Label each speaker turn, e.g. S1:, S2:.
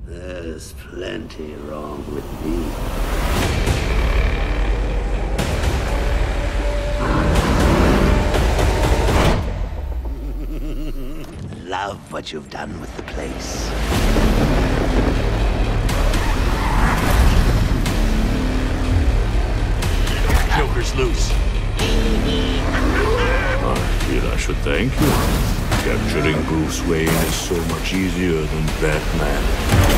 S1: There's plenty wrong with me. Love what you've done with the place.
S2: Joker's loose.
S3: I feel I should thank you. Capturing Bruce Wayne is so much easier than Batman.